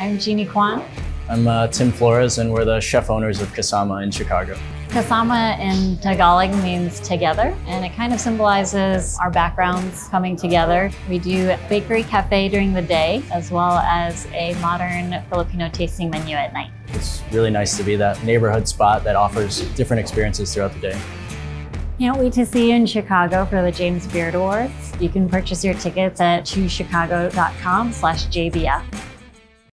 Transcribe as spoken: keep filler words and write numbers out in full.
I'm Genie Kwon. I'm uh, Tim Flores, and we're the chef owners of Kasama in Chicago. Kasama in Tagalog means together, and it kind of symbolizes our backgrounds coming together. We do a bakery cafe during the day, as well as a modern Filipino tasting menu at night. It's really nice to be that neighborhood spot that offers different experiences throughout the day. Can't wait to see you in Chicago for the James Beard Awards. You can purchase your tickets at choose chicago dot com slash J B F.